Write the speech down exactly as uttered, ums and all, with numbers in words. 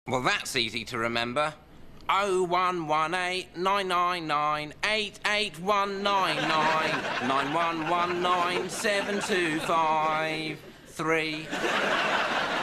Well, that's easy to remember. oh one one eight nine nine nine eight eight one nine nine nine one one nine seven two five three.